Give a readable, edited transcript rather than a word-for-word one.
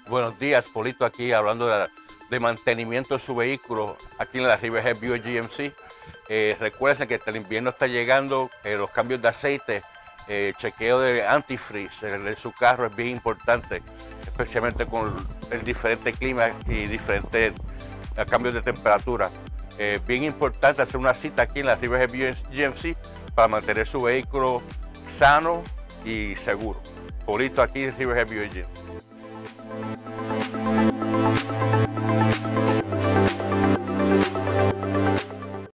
Buenos días, Polito aquí hablando de mantenimiento de su vehículo aquí en la Riverhead Buick GMC. Recuerden que el invierno está llegando, los cambios de aceite, chequeo de antifreeze en su carro es bien importante, especialmente con el diferente clima y diferentes cambios de temperatura. Bien importante hacer una cita aquí en la Riverhead Buick GMC para mantener su vehículo sano y seguro. Polito aquí en Riverhead Buick GMC.